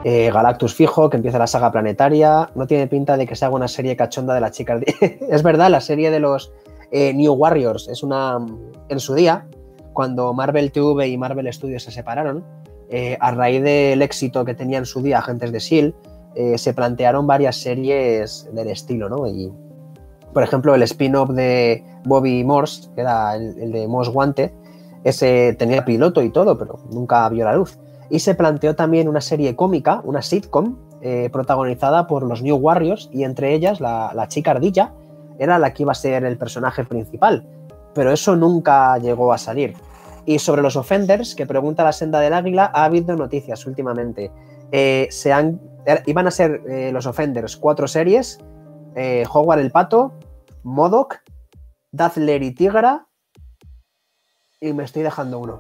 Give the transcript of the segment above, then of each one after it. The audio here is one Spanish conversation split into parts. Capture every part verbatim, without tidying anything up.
Eh, Galactus fijo, que empieza la saga planetaria. No tiene pinta de que se haga una serie cachonda de la chica. Es verdad, la serie de los eh, New Warriors es una... En su día, cuando Marvel T V y Marvel Studios se separaron, eh, a raíz del éxito que tenía en su día Agentes de S H I E L D, eh, se plantearon varias series del estilo, ¿no? Y, por ejemplo, el spin-off de Bobby Morse, que era el, el de Most Wanted, ese tenía piloto y todo, pero nunca vio la luz. Y se planteó también una serie cómica, una sitcom, eh, protagonizada por los New Warriors, y entre ellas la, la chica ardilla era la que iba a ser el personaje principal, pero eso nunca llegó a salir. Y sobre los Offenders, que pregunta la Senda del Águila, ha habido noticias últimamente. Eh, se han, iban a ser eh, los Offenders cuatro series, eh, Howard el Pato, M O D O K, Dazzler y Tigra, y me estoy dejando uno.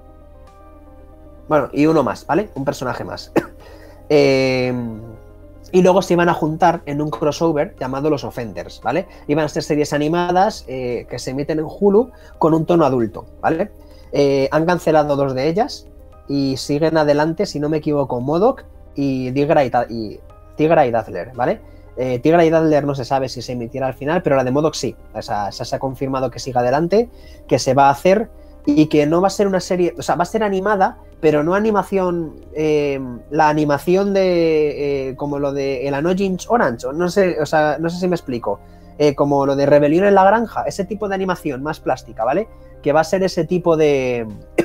Bueno, y uno más, ¿vale? Un personaje más. eh, y luego se iban a juntar en un crossover llamado Los Offenders, ¿vale? Iban a ser series animadas eh, que se emiten en Hulu con un tono adulto, ¿vale? Eh, han cancelado dos de ellas y siguen adelante, si no me equivoco, M O D O K y Tigra y, y, Tigra y Dazzler, ¿vale? Eh, Tigra y Dazzler no se sabe si se emitirá al final, pero la de M O D O K sí. O sea, esa se ha confirmado que siga adelante, que se va a hacer y que no va a ser una serie, o sea, va a ser animada, pero no animación, eh, la animación de, eh, como lo de el Agent Orange, o no sé, o sea, no sé si me explico, eh, como lo de Rebelión en la Granja, ese tipo de animación más plástica, ¿vale? Que va a ser ese tipo de,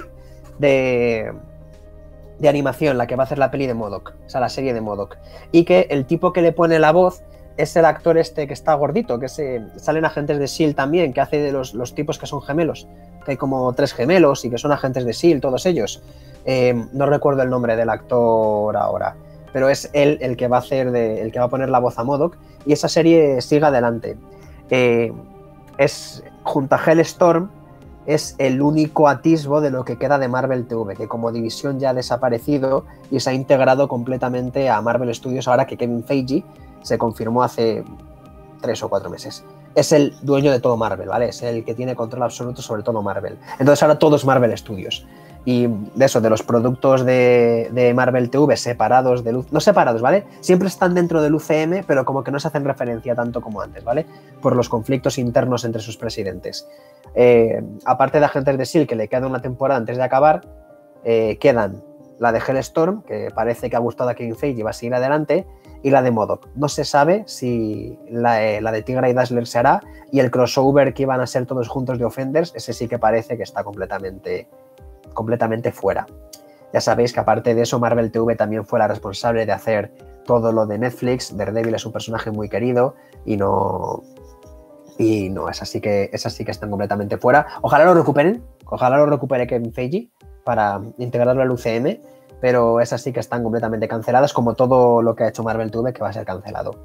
de, de animación, la que va a hacer la peli de M O D O K, o sea, la serie de M O D O K, y que el tipo que le pone la voz es el actor este que está gordito, que se, salen Agentes de S H I E L D también, que hace de los, los tipos que son gemelos, que hay como tres gemelos y que son Agentes de S H I E L D, todos ellos. Eh, no recuerdo el nombre del actor ahora, pero es él el que va a hacer de, el que va a poner la voz a M O D O K, y esa serie sigue adelante. Eh, es, junto a Hellstorm, es el único atisbo de lo que queda de Marvel T V, que como división ya ha desaparecido y se ha integrado completamente a Marvel Studios ahora que Kevin Feige se confirmó hace tres o cuatro meses. Es el dueño de todo Marvel, ¿vale? Es el que tiene control absoluto sobre todo Marvel. Entonces ahora todo es Marvel Studios. Y de eso, de los productos de, de Marvel T V separados de luz, no separados, ¿vale? Siempre están dentro del U C M, pero como que no se hacen referencia tanto como antes, ¿vale? Por los conflictos internos entre sus presidentes. Eh, aparte de Agentes de S H I E L D, que le queda una temporada antes de acabar, eh, quedan la de Hellstorm, que parece que ha gustado a Kevin Feige y va a seguir adelante, y la de M O D O K. No se sabe si la, eh, la de Tigra y Dazzler se hará, y el crossover que iban a ser todos juntos de Offenders, ese sí que parece que está completamente, completamente fuera. Ya sabéis que aparte de eso, Marvel T V también fue la responsable de hacer todo lo de Netflix. Daredevil es un personaje muy querido y no... Y no, esas sí que, esas sí que están completamente fuera. Ojalá lo recuperen, ojalá lo recupere Kevin Feige para integrarlo al U C M, pero esas sí que están completamente canceladas, como todo lo que ha hecho Marvel T V, que va a ser cancelado.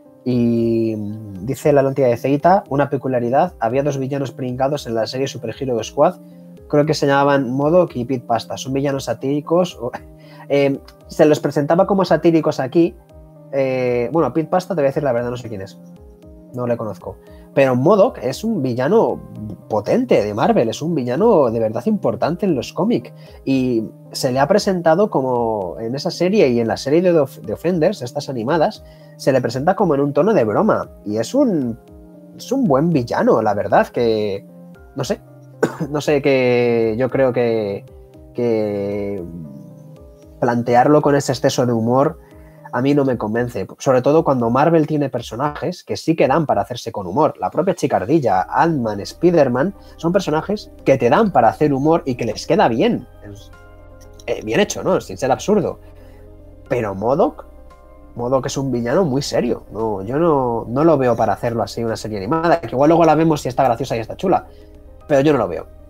Y dice la noticia de Zeita, una peculiaridad, había dos villanos pringados en la serie Super Hero Squad, creo que se llamaban M O D O K y Pete Pasta, son villanos satíricos, eh, se los presentaba como satíricos aquí, eh, bueno, Pete Pasta te voy a decir la verdad, no sé quién es, no le conozco, pero M O D O K es un villano potente de Marvel, es un villano de verdad importante en los cómics y se le ha presentado como en esa serie y en la serie de, de Offenders, estas animadas, se le presenta como en un tono de broma y es un, es un buen villano, la verdad, que no sé, no sé, que yo creo que, que plantearlo con ese exceso de humor a mí no me convence, sobre todo cuando Marvel tiene personajes que sí que dan para hacerse con humor. La propia Chica Ardilla, Ant-Man, Spider-Man, son personajes que te dan para hacer humor y que les queda bien. Es, eh, bien hecho, ¿no? Sin ser absurdo. Pero M O D O K, M O D O K es un villano muy serio. No, yo no, no lo veo para hacerlo así una serie animada, que igual luego la vemos y está graciosa y está chula, pero yo no lo veo.